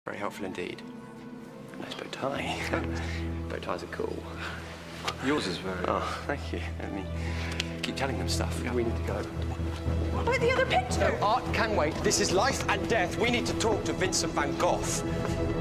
Very helpful indeed. Nice bow tie. Bow ties are cool. Yours is very... Oh, thank you. I mean, keep telling them stuff. We need to go. What about the other picture? No, art can wait. This is life and death. We need to talk to Vincent van Gogh.